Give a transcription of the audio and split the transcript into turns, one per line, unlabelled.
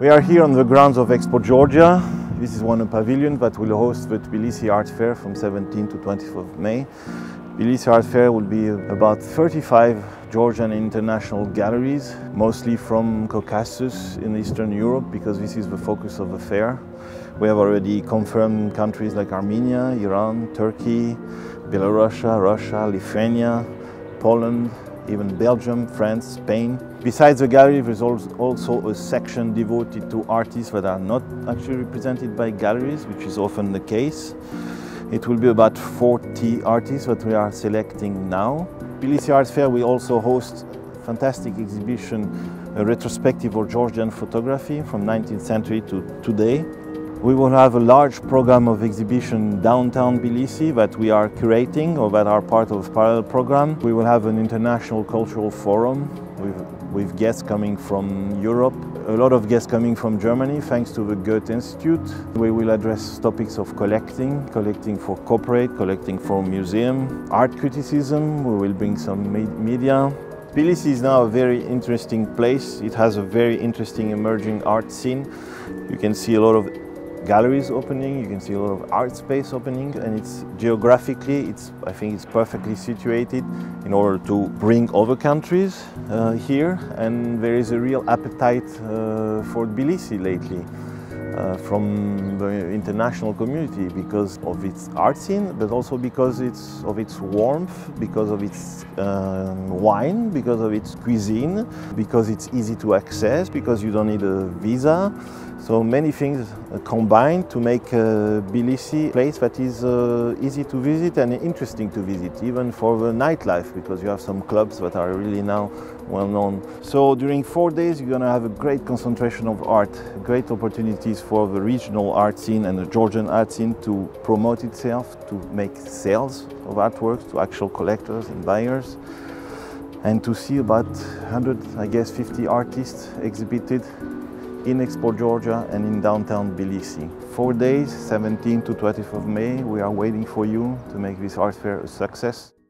We are here on the grounds of Expo Georgia. This is one pavilion that will host the Tbilisi Art Fair from 17 to 20th of May. Tbilisi Art Fair will be about 35 Georgian international galleries, mostly from Caucasus in Eastern Europe, because this is the focus of the fair. We have already confirmed countries like Armenia, Iran, Turkey, Belarus, Russia, Lithuania, Poland, even Belgium, France, Spain. Besides the gallery, there's also a section devoted to artists that are not actually represented by galleries, which is often the case. It will be about 40 artists that we are selecting now. Tbilisi Art Fair will also host a fantastic exhibition, a retrospective of Georgian photography from 19th century to today. We will have a large program of exhibition downtown Tbilisi that we are curating or that are part of a parallel program. We will have an international cultural forum with guests coming from Europe, a lot of guests coming from Germany thanks to the Goethe Institute. We will address topics of collecting for corporate, collecting for museum, art criticism. We will bring some media. Tbilisi is now a very interesting place. It has a very interesting emerging art scene. You can see a lot of galleries opening, you can see a lot of art space opening, and it's geographically, I think it's perfectly situated in order to bring other countries here, and there is a real appetite for Tbilisi lately from the international community because of its art scene, but also because of its warmth, because of its wine, because of its cuisine, because it's easy to access, because you don't need a visa. So many things combined to make Tbilisi a place that is easy to visit and interesting to visit, even for the nightlife, because you have some clubs that are really now well known. So during 4 days you're going to have a great concentration of art, great opportunities for the regional art scene and the Georgian art scene to promote itself, to make sales of artworks to actual collectors and buyers, and to see about 50 artists exhibited in Expo Georgia and in downtown Tbilisi. 4 days, 17 to 20th of May, we are waiting for you to make this art fair a success.